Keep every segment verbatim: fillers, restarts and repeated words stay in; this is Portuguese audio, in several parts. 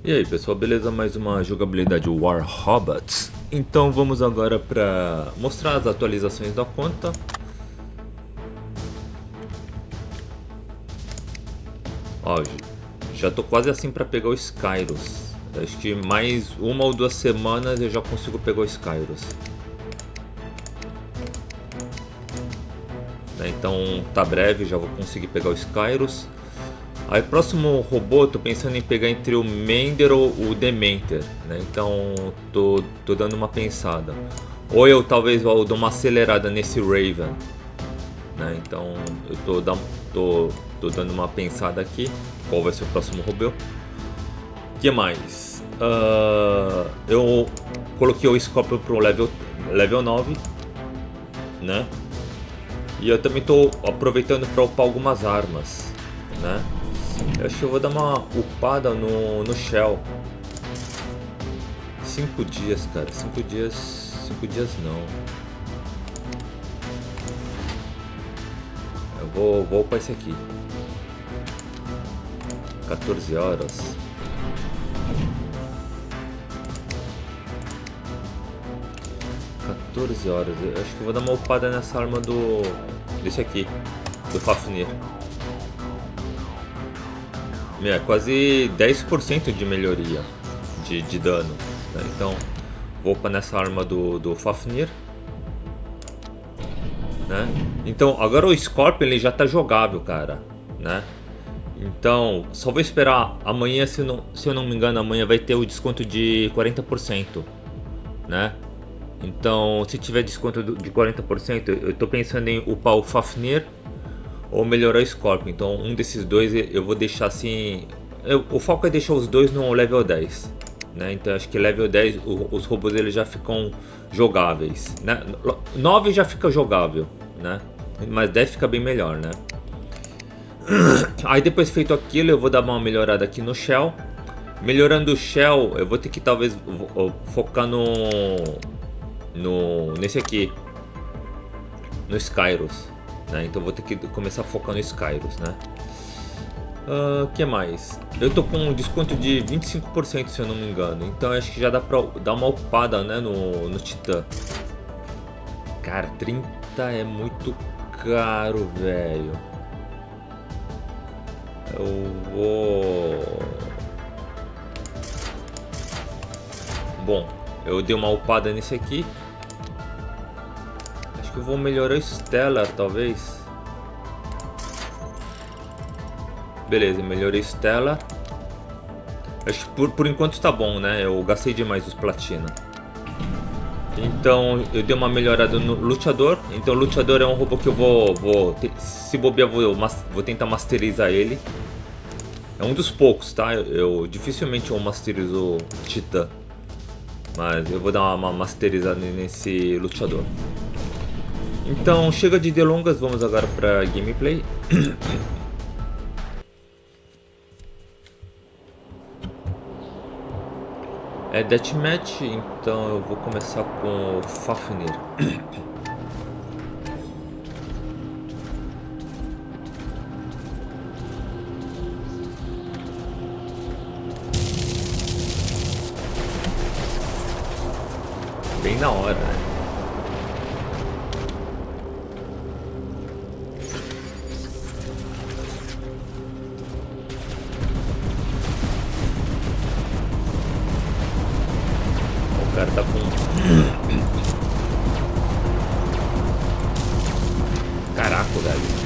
E aí pessoal, beleza? Mais uma jogabilidade War Robots. Então vamos agora para mostrar as atualizações da conta. Ó, já tô quase assim para pegar o Skyros. Acho que mais uma ou duas semanas eu já consigo pegar o Skyros. Então tá breve, já vou conseguir pegar o Skyros. Aí próximo robô, tô pensando em pegar entre o Mender ou o Dementer, né? Então tô, tô dando uma pensada. Ou eu talvez eu dou uma acelerada nesse Raven, né? Então eu tô, dando, tô, tô dando uma pensada aqui. Qual vai ser o próximo robô? O que mais? Uh, eu coloquei o Scorpion pro level, level nove, né? E eu também tô aproveitando para upar algumas armas, né? Eu acho que eu vou dar uma upada no, no Shell. Cinco dias, cara. Cinco dias. Cinco dias não. Eu vou, vou upar esse aqui. quatorze horas. quatorze horas. Eu acho que eu vou dar uma upada nessa arma do. Desse aqui. Do Fafnir. É quase dez por cento de melhoria de, de dano, né? Então vou para nessa arma do, do Fafnir, né? Então agora o Scorpion ele já está jogável, cara, né? Então só vou esperar amanhã, se, não, se eu não me engano, amanhã vai ter o desconto de quarenta por cento, né? Então se tiver desconto de quarenta por cento, eu estou pensando em upar o Fafnir ou melhorar o Scorpion. Então um desses dois eu vou deixar assim. Eu, o foco é deixar os dois no level dez, né? Então acho que level dez o, os robôs eles já ficam jogáveis, né? nove já fica jogável, né? Mas dez fica bem melhor, né? Aí depois feito aquilo eu vou dar uma melhorada aqui no Shell. Melhorando o Shell eu vou ter que talvez focar no, no nesse aqui, no Skyros. Né? Então vou ter que começar a focar no Skyros, né? O uh, que mais? Eu tô com um desconto de vinte e cinco por cento se eu não me engano. Então acho que já dá pra dar uma upada, né, no, no Titã. Cara, trinta é muito caro, velho. Eu vou... Bom, eu dei uma upada nesse aqui. Acho que eu vou melhorar o Stellar, talvez. Beleza, melhorei o Stellar. Acho que por, por enquanto está bom, né? Eu gastei demais os platina. Então eu dei uma melhorada no Luteador. Então o Luteador é um robô que eu vou... vou se bobear, vou, vou tentar masterizar ele. É um dos poucos, tá? Eu, eu dificilmente eu masterizo o Titã. Mas eu vou dar uma, uma masterizada nesse Luteador. Então chega de delongas, vamos agora para gameplay. É Deathmatch, então eu vou começar com o Fafnir. Bem na hora, né? O cara tá com... Caraca, velho.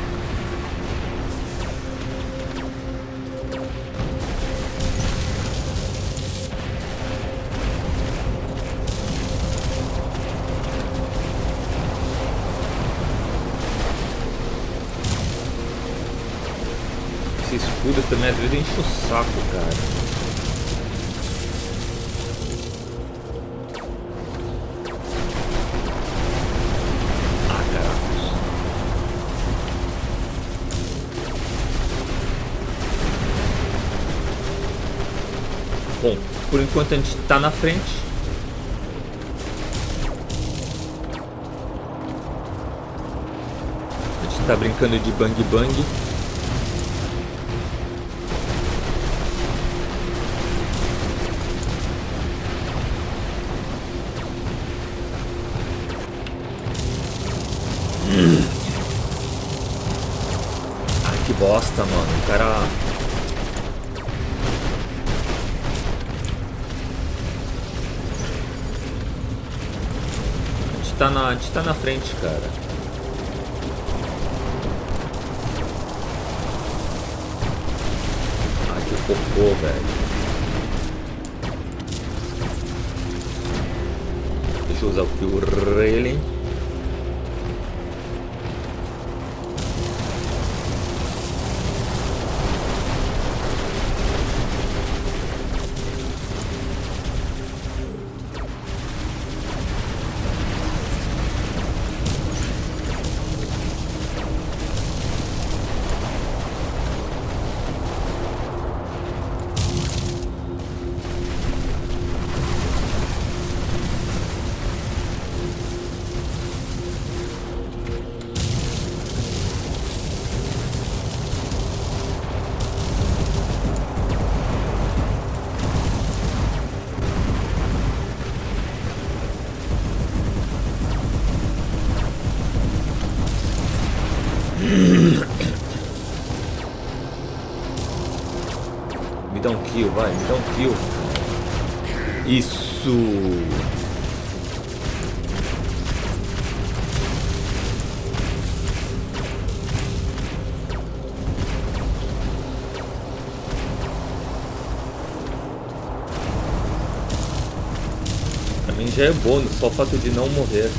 Esse escudo também às vezes enche o saco, cara. Bom, por enquanto a gente tá na frente. A gente tá brincando de bang bang. tá na, a gente tá na frente, cara. Ai, que cocô, velho. Deixa eu usar o Kill Railing. Me dá um kill, vai, me dá um kill. Isso. Pra mim já é bônus, só o fato de não morrer.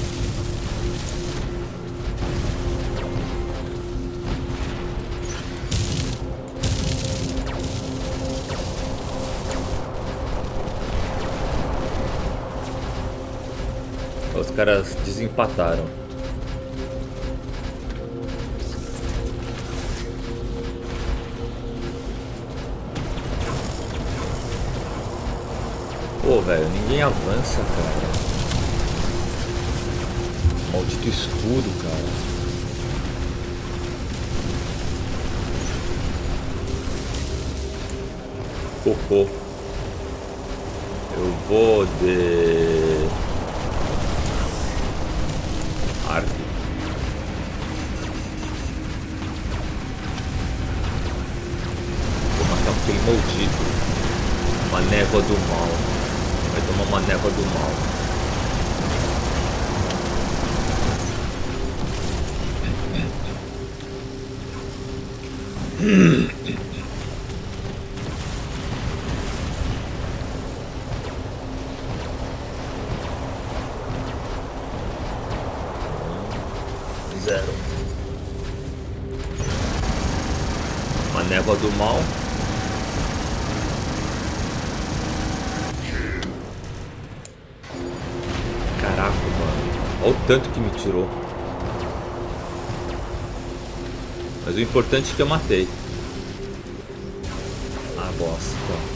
Os caras desempataram. Pô, velho, ninguém avança, cara. Maldito escudo, cara. Cocô. Eu vou de... arco. Vou matar aquele maldito. Uma névoa do mal. Vai tomar uma névoa do mal. Zero. Uma névoa do mal. Caraca, mano. Olha o tanto que me tirou. Mas o importante é que eu matei. Ah, bosta.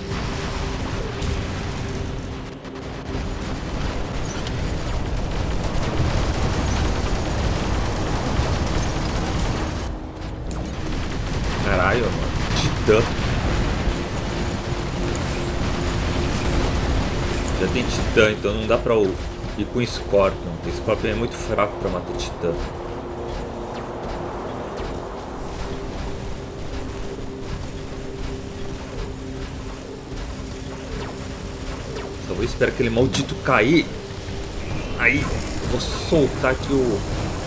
Caralho, mano. Titã. Já tem Titã, então não dá pra ir com Scorpion. O Scorpion é muito fraco pra matar Titã. Só vou esperar aquele maldito cair. Aí eu vou soltar aqui o...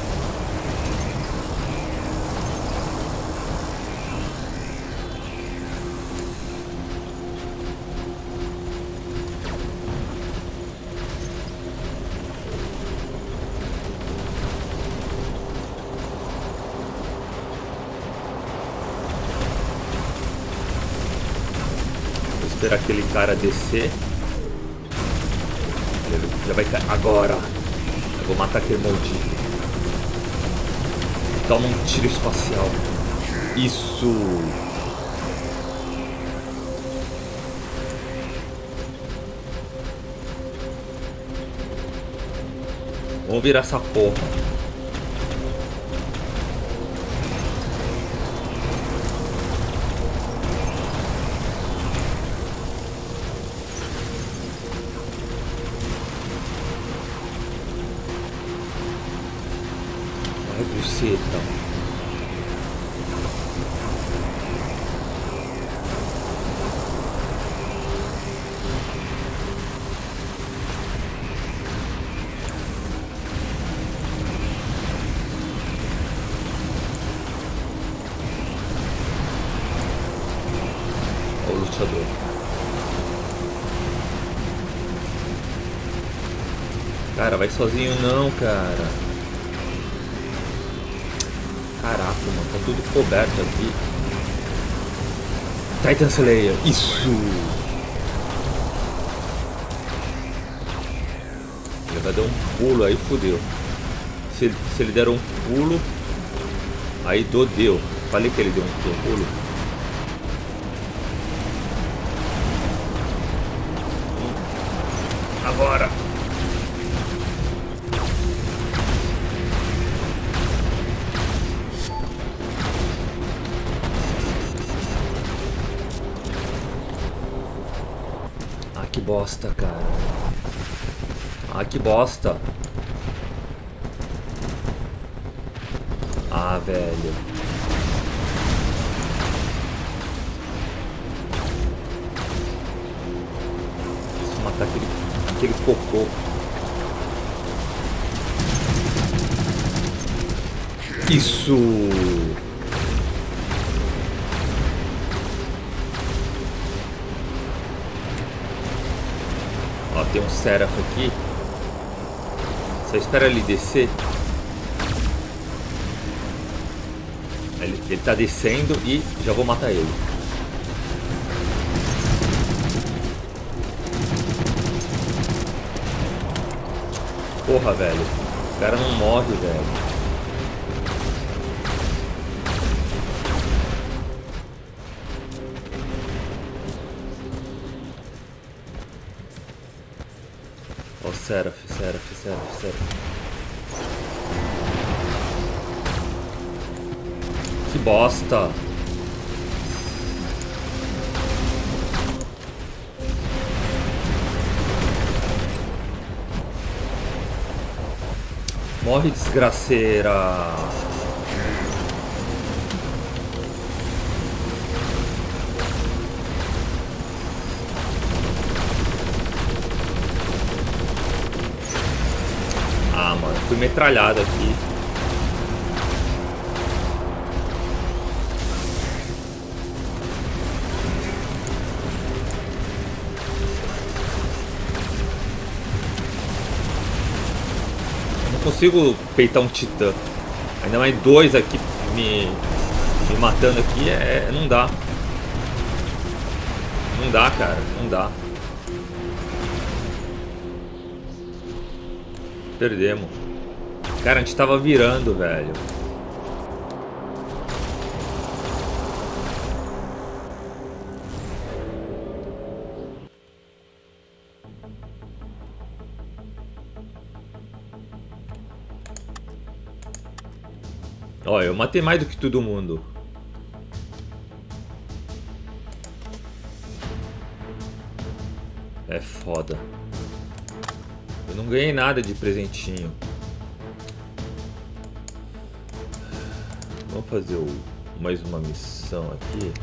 esperar aquele cara descer. Ele já vai cair. Agora! Eu vou matar aquele maldito. Toma um tiro espacial. Isso! Vamos virar essa porra. Buceta. o luteador. Cara, vai sozinho não, cara. Caraca, mano, tá tudo coberto aqui. Titan Slayer, isso! Ele vai dar um pulo aí, fodeu. Se ele, se ele der um pulo, aí do deu. Falei que ele deu um pulo. Agora! Ah, que bosta, cara. Ah, que bosta. Ah, velho. Preciso matar aquele, aquele cocô. Isso! Ó, tem um Seraph aqui. Só espera ele descer. Ele, ele tá descendo e já vou matar ele. Porra, velho. O cara não morre, velho. Ó, oh, Seraph, Seraph, Seraph, Seraph. Que bosta! Morre, desgraceira! Ah, mano, fui metralhado aqui. Consigo peitar um titã. Ainda mais dois aqui me, me matando aqui. É, não dá. Não dá, cara. Não dá. Perdemos. Cara, a gente tava virando, velho. Ó, eu matei mais do que todo mundo. É foda. Eu não ganhei nada de presentinho. Vamos fazer o, mais uma missão aqui.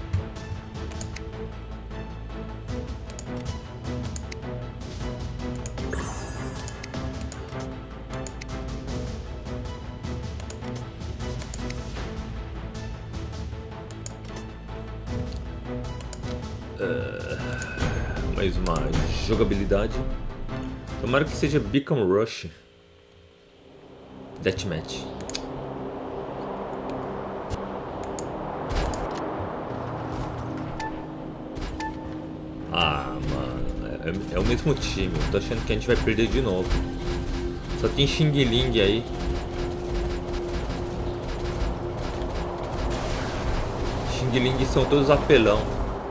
Uh, mais uma jogabilidade. Tomara que seja Beacon Rush Deathmatch. Ah, mano, é, é o mesmo time. Eu tô achando que a gente vai perder de novo. Só tem Xing Ling aí. Xing Ling são todos apelão.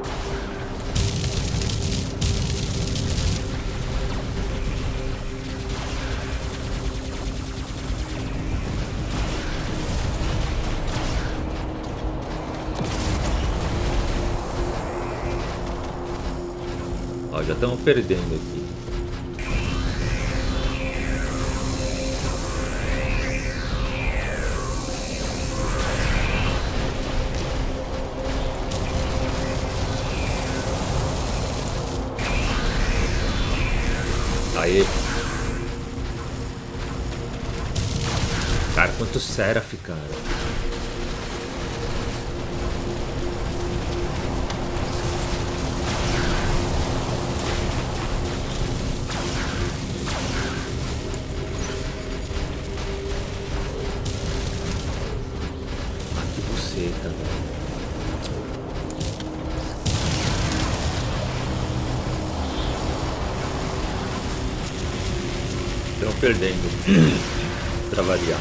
Ó, já estamos perdendo aqui. Aê. Cara, quanto Seraph, cara. perdendo. Pra variar.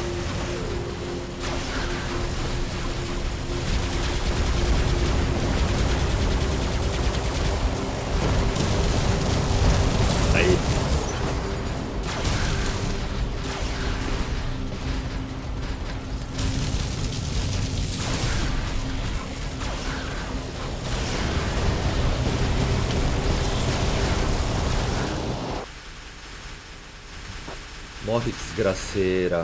Aí. Morre, desgraceira.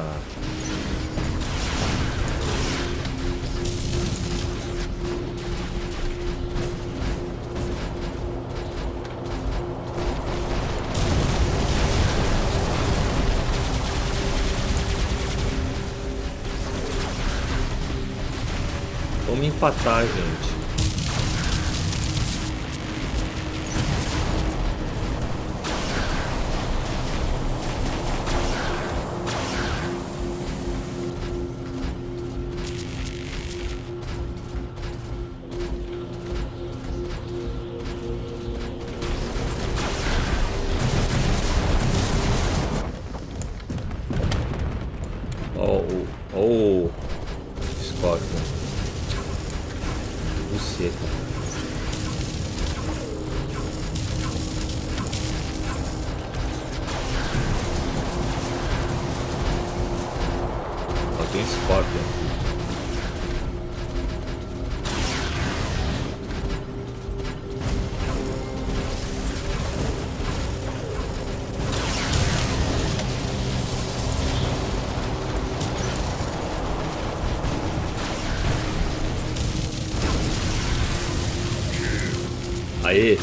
Vamos empatar, gente. Oh, oh, Scorpion. Buceta. Ó, tem Scorpion. Aê!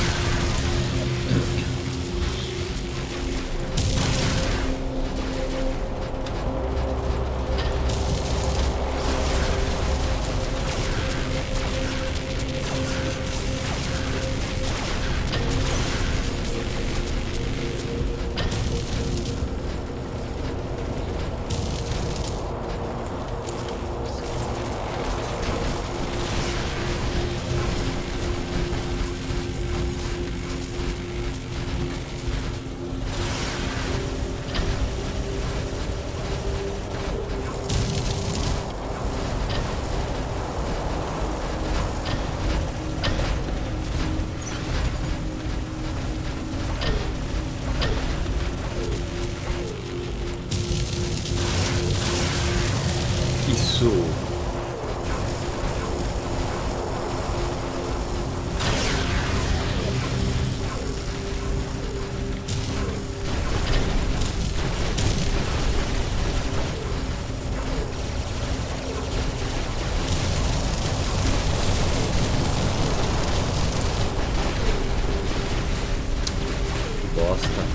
Isso. Que bosta.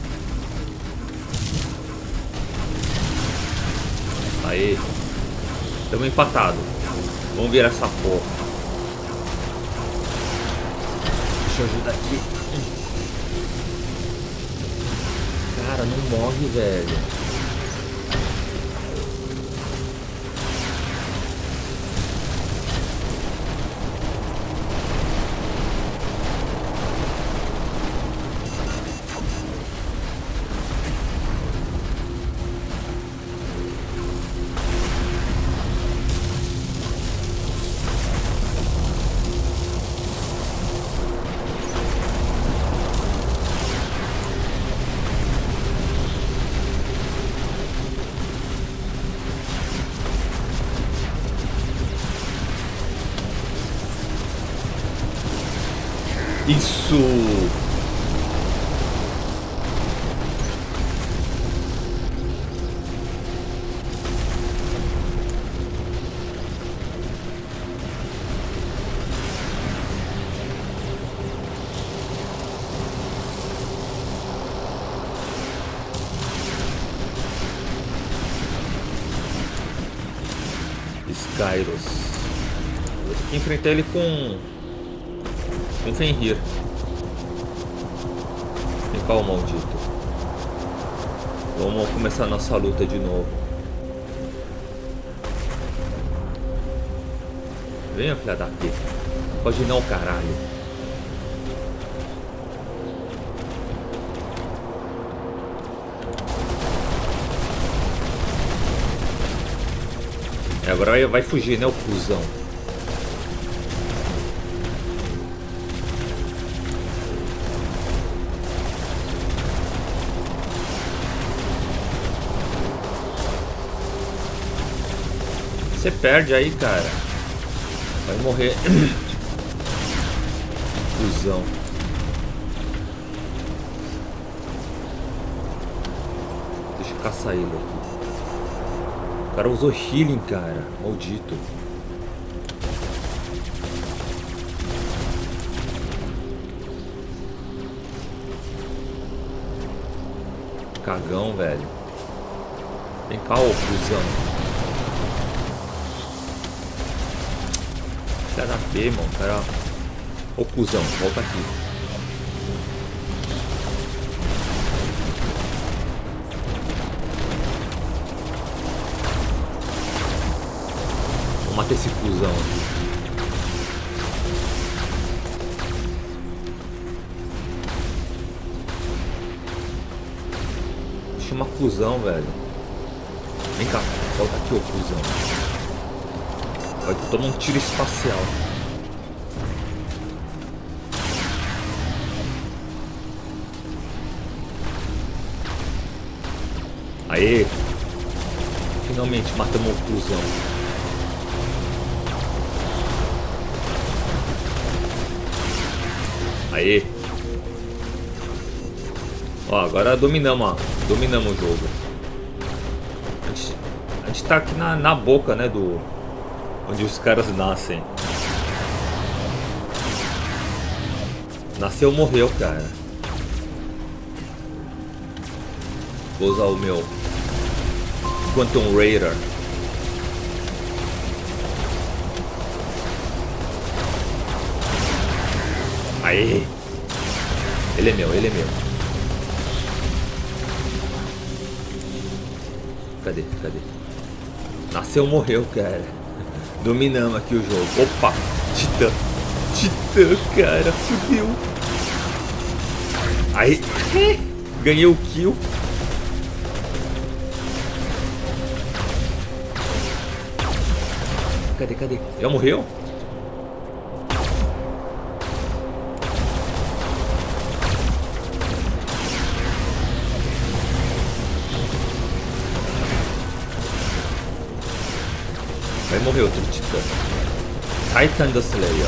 Aí. Estamos empatados. Vamos virar essa porra. Deixa eu ajudar aqui. Cara, não morre, velho. Isso! Skyros. Vou ter que enfrentar ele com... com Fenrir. Vem cá, o maldito. Vamos começar a nossa luta de novo. Venha, filha da P. Pode não, caralho. E agora vai, vai fugir, né, o cuzão. Você perde aí, cara. Vai morrer. Cusão. Deixa eu caçar ele aqui. O cara usou healing, cara. Maldito. Cagão, velho. Vem cá, ô cuzão. Filha da P, irmão, cara. Ô cuzão, volta aqui. Vou matar esse cuzão aqui. Chama cuzão, velho. Vem cá, volta aqui, ô cuzão. Vai tomar um tiro espacial. Aê! Finalmente matamos o cuzão. Aê! Ó, agora dominamos, ó. Dominamos o jogo. A gente, a gente tá aqui na, na boca, né, do... onde os caras nascem. Nasceu, morreu, cara. Vou usar o meu Quantum Raider. Aê! Ele é meu, ele é meu. Cadê? Cadê? Nasceu, morreu, cara. Dominamos aqui o jogo. Opa! Titã! Titã, cara! Fudeu! Aí! Ganhei o kill! Cadê, cadê? Já morreu? Vai morrer outro Titã. Titan da Slayer.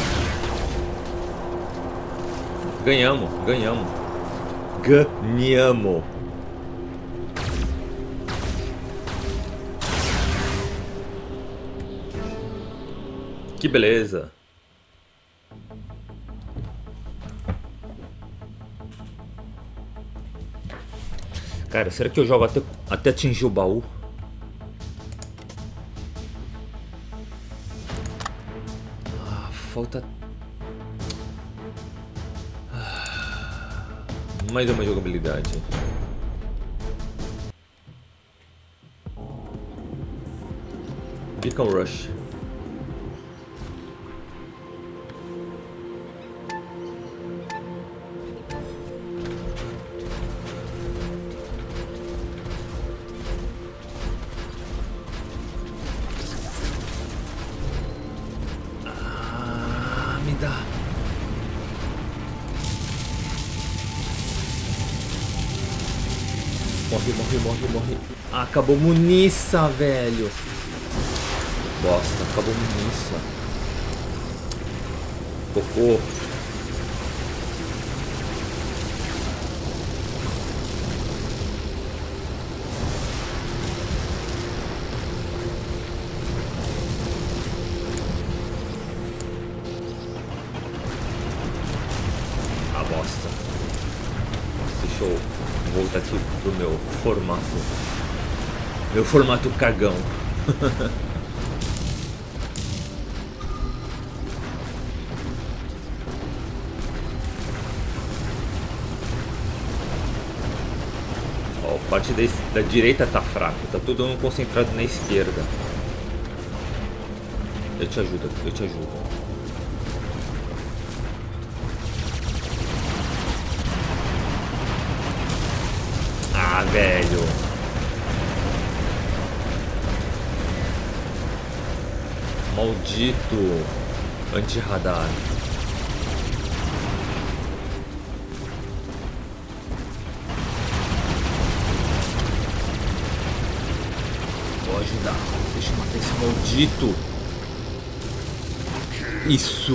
Ganhamos, ganhamos. Ganhamos. Que beleza. Cara, será que eu jogo até, até atingir o baú? Ah, falta... Ah, mais uma jogabilidade. Beacon Rush. Morre, morre, morre, morre. Ah, acabou muniça, velho. Bosta, acabou muniça. Cocô. Ah, bosta. Deixa eu voltar aqui pro meu formato. Meu formato cagão. Ó, a parte da, da direita tá fraca, tá todo mundo concentrado na esquerda. Eu te ajudo, eu te ajudo. Ah, velho. Maldito anti-radar. Vou ajudar. Deixa eu matar esse maldito. Isso.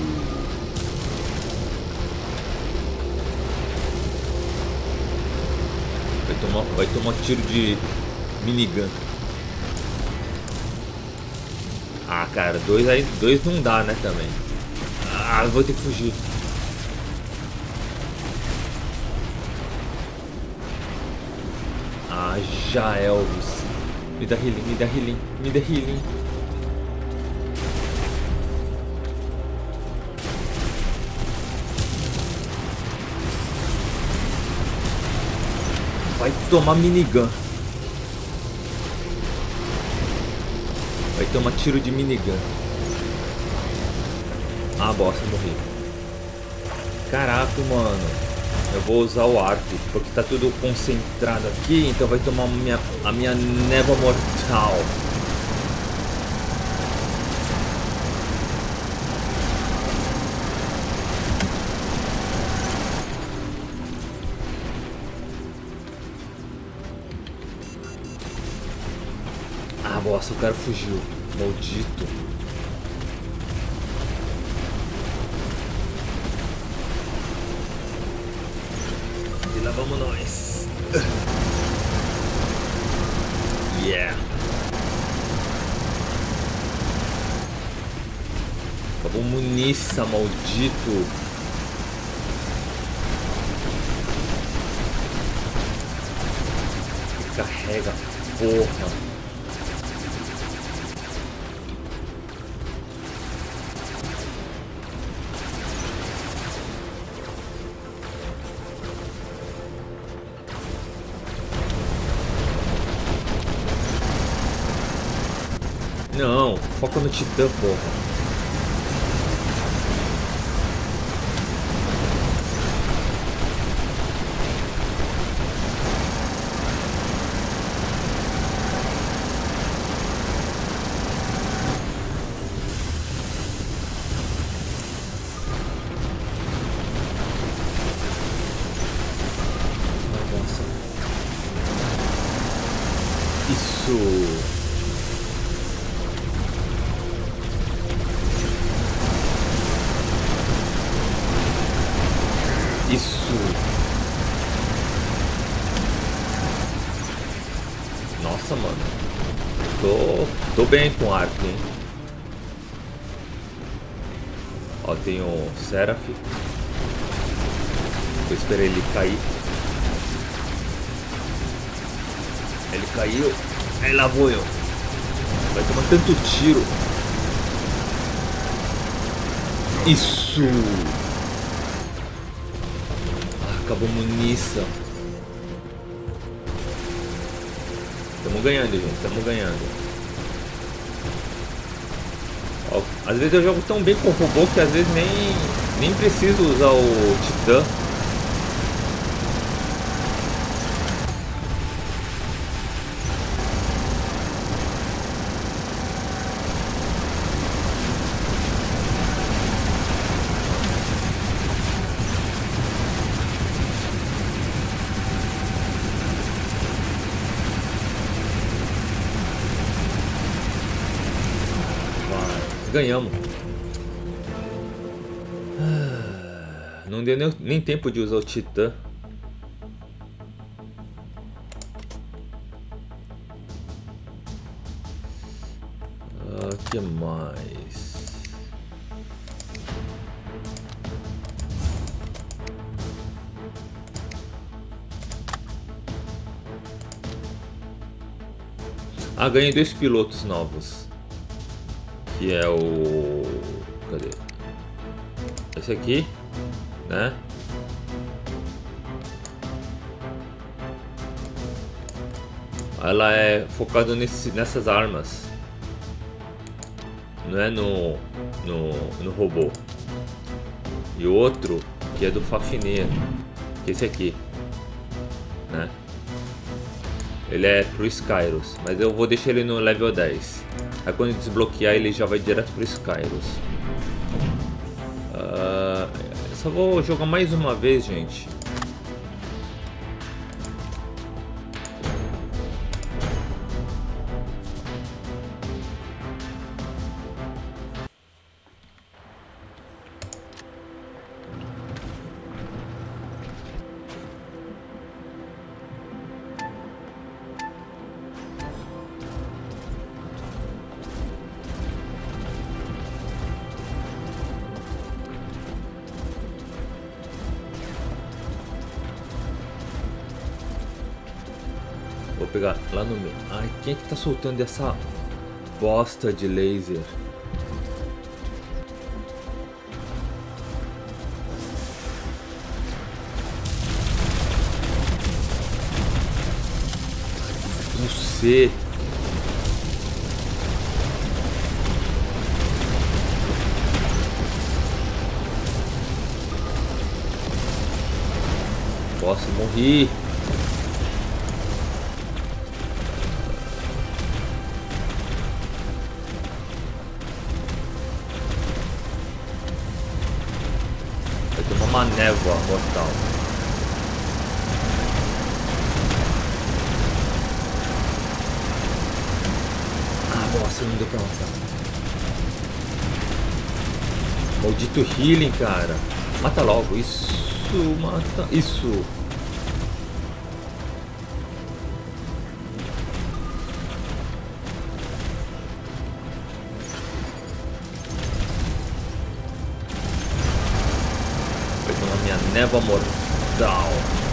Vai tomar, vai tomar tiro de minigun. Ah, cara, dois aí, dois não dá, né, também. Ah, vou ter que fugir. Ah, já, Elvis. Me dá healing, me dá healing, me dá healing. Vai tomar minigun. Vai tomar tiro de minigun. Ah, bosta, morri. Caraca, mano. Eu vou usar o arco, porque tá tudo concentrado aqui, então vai tomar a minha, a minha névoa mortal. Ah, bosta, o cara fugiu. Maldito. E lá vamos nós. Yeah. Acabou muniça, maldito. Carrega, porra. Não, foca no Titã, porra. Nossa. Isso. Isso. Nossa, mano. Tô, tô bem com arco, hein. Ó, tem o Seraph. Vou esperar ele cair. Ele caiu. Aí lá vou eu. Vai tomar tanto tiro. Isso. Acabou munição. Estamos ganhando, gente. Estamos ganhando. Ó, às vezes eu jogo tão bem com o robô que às vezes nem, nem preciso usar o Titã. Ganhamos. Não deu nem, nem tempo de usar o Titã. O ah, que mais? Ah, ganhei dois pilotos novos. Que é o... Cadê? Esse aqui, né? Ela é focada nesse, nessas armas. Não é no, no, no robô. E o outro, que é do Fafnir, que é esse aqui, né? Ele é pro Skyros, mas eu vou deixar ele no level dez. Aí quando desbloquear ele já vai direto pro Skyros. Uh, só vou jogar mais uma vez, gente. Vou pegar lá no meio. Ai, quem é que tá soltando essa bosta de laser? Você. Posso morrer. Uma névoa mortal. Ah, nossa, não deu pra lançar. Maldito healing, cara. Mata logo. Isso, mata. Isso. Névoa mortal.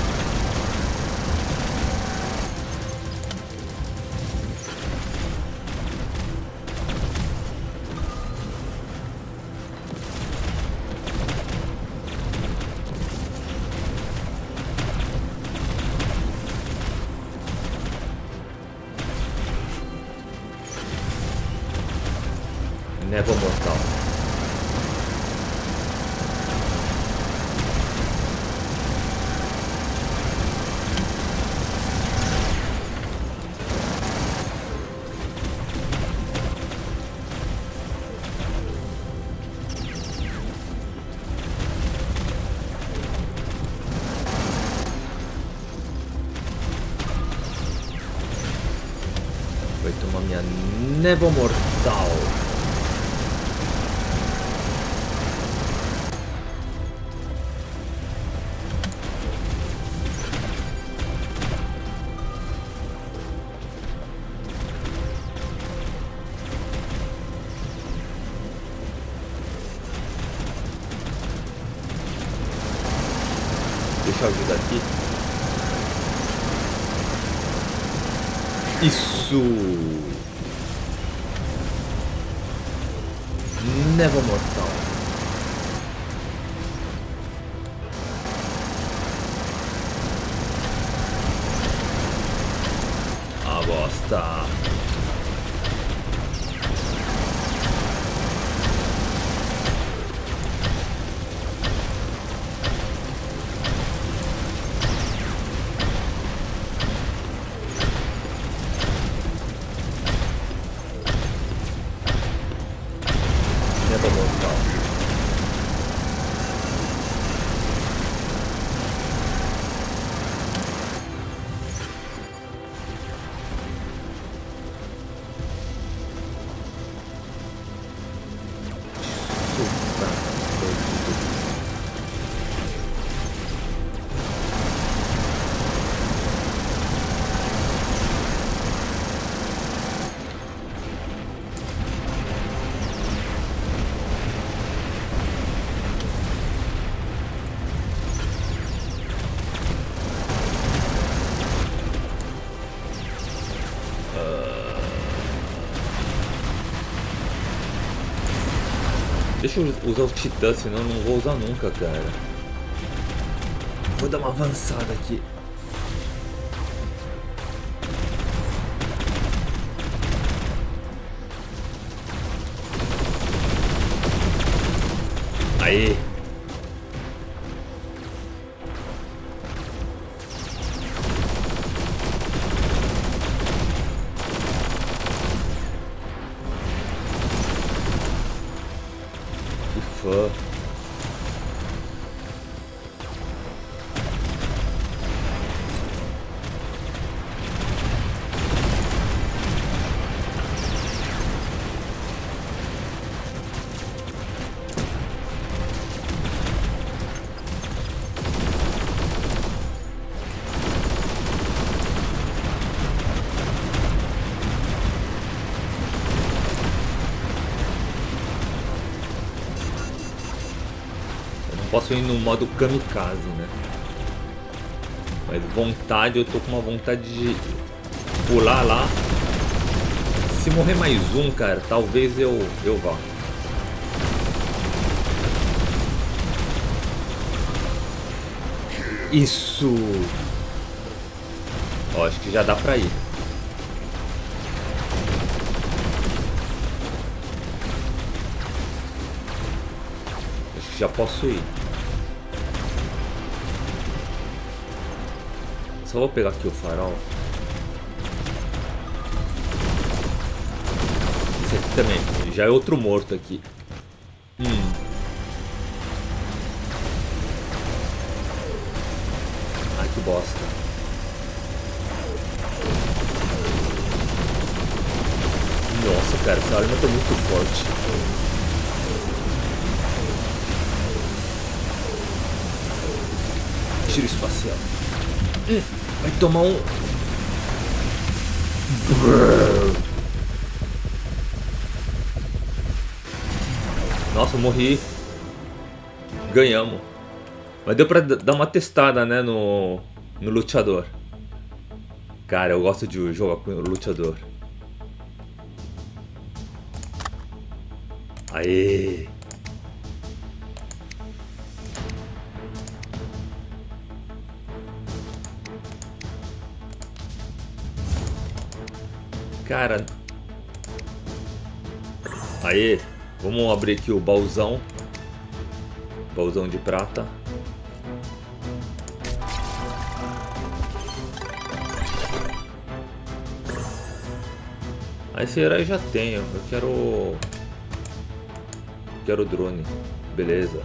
Névoa mortal. Vai tomar minha névoa mortal. Deixa eu ajudar aqui. Isso! Névoa mortal. Ah, bosta. Névoa mortal. Deixa eu usar o Titã, senão eu não vou usar nunca, cara. Vou dar uma avançada aqui. Aí. posso ir no modo kamikaze, né? Mas vontade, eu tô com uma vontade de pular lá. Se morrer mais um, cara, talvez eu, eu vá. Isso! Ó, acho que já dá pra ir. Acho que já posso ir. Só vou pegar aqui o farol. Esse aqui também. Já é outro morto aqui. Hum. Ai, que bosta. Nossa, cara, essa arma tá muito forte. Tiro espacial. Hum, vai tomar um... Nossa, eu morri. Ganhamos. Mas deu pra dar uma testada, né, no, no luteador. Cara, eu gosto de jogar com o luteador. Aê! Cara... Aê! Vamos abrir aqui o baúzão. Baúzão de prata. Ah, esse herói já tenho. Eu quero... Quero drone. Beleza.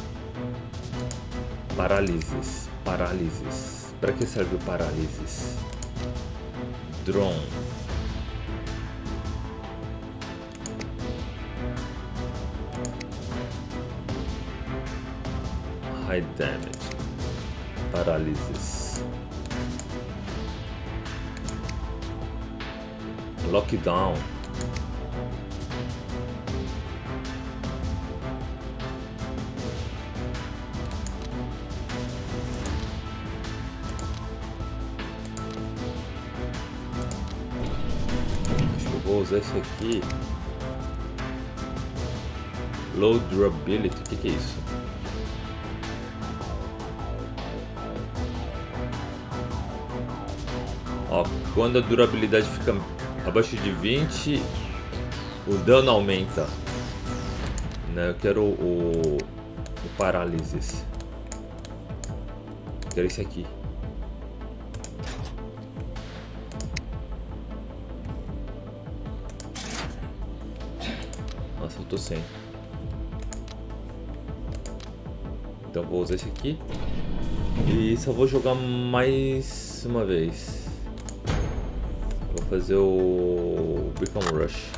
Parálises. Parálises. Pra que serve o parálises? Drone. High damage. Parálises. Lockdown. Acho que eu vou usar esse aqui. Low durability. O que, que é isso? Ó, quando a durabilidade fica abaixo de vinte, o dano aumenta. Né? Eu quero o, o parálises. Eu quero esse aqui. Nossa, eu tô sem. Então vou usar esse aqui. E só vou jogar mais uma vez. Vou fazer o Beacon Rush.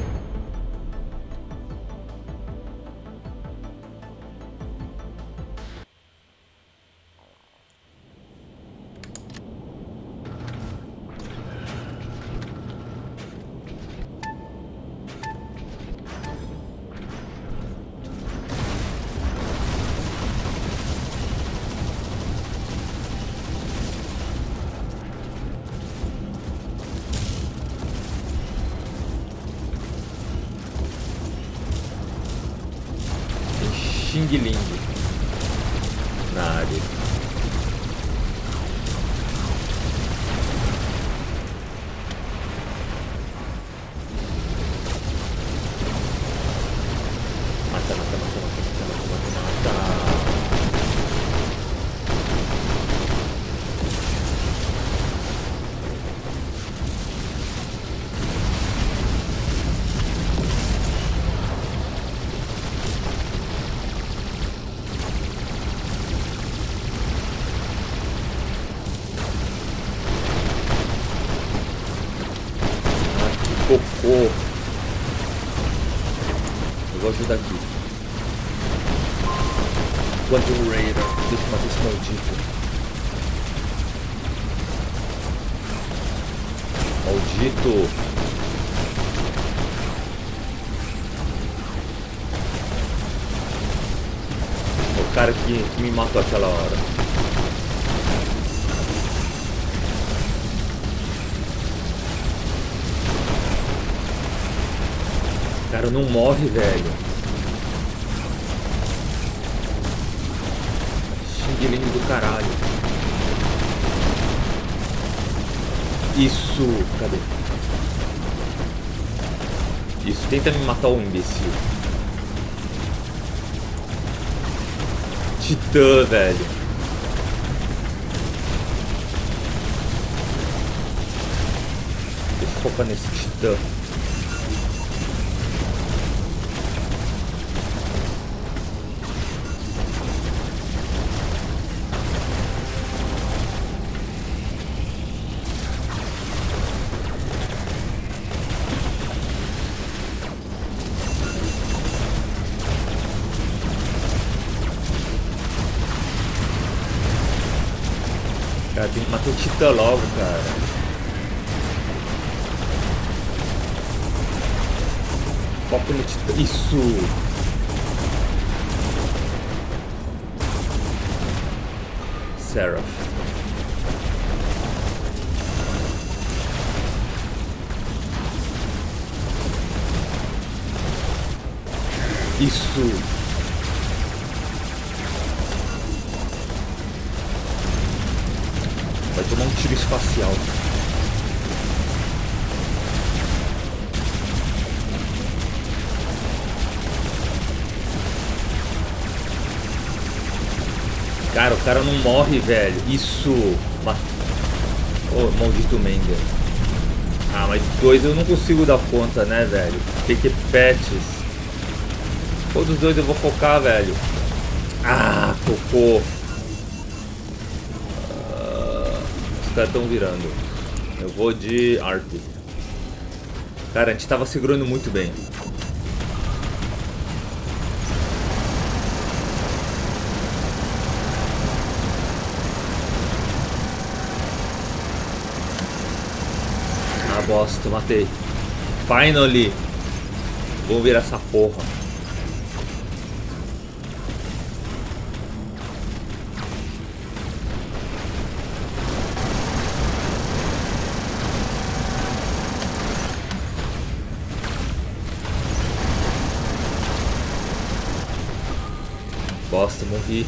Xing Ling na área. Mata, mata, mata, mata, mata, mata, mata. Cocô. Eu vou ajudar aqui. Quantum Raider. Deixa eu matar esse maldito. Maldito. cara que, que me matou aquela hora. O cara não morre, velho. Xing Ling do caralho. Isso, cadê? Isso, tenta me matar, o imbecil. Titã, velho. Deixa eu focar nesse titã. Cara, tem que matar o titã logo, cara. Foco no titã. Isso! Seraph. Isso! Vai tomar um tiro espacial. Cara, o cara não morre, velho. Isso. Oh, maldito Mender. Ah, mas dois eu não consigo dar conta, né, velho? Tem que patches. Qual dos dois eu vou focar, velho? Ah, focou. Os caras estão virando. Eu vou de Arthur. Cara, a gente tava segurando muito bem. Ah, bosta, matei. Finally! Vou virar essa porra. Bosta, morri.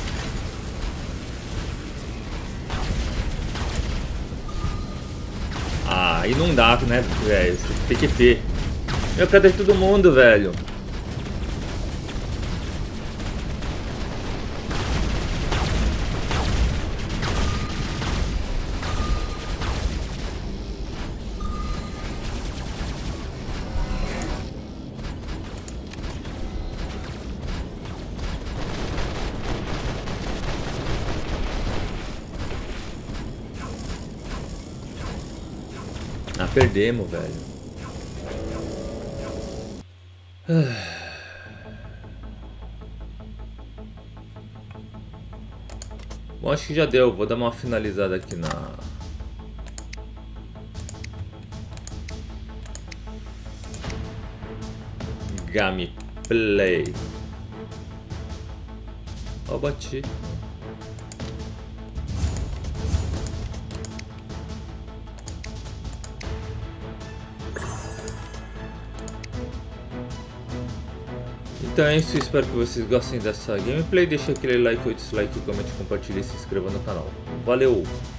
Ah, aí não dá, né, velho? Tem que ter. Meu, cadê todo mundo, velho? Ah, perdemos, velho. Bom, acho que já deu. Vou dar uma finalizada aqui na... Gameplay. Ó, bati. Então é isso, espero que vocês gostem dessa gameplay. Deixa aquele like ou dislike, comente, compartilhe e se inscreva no canal. Valeu!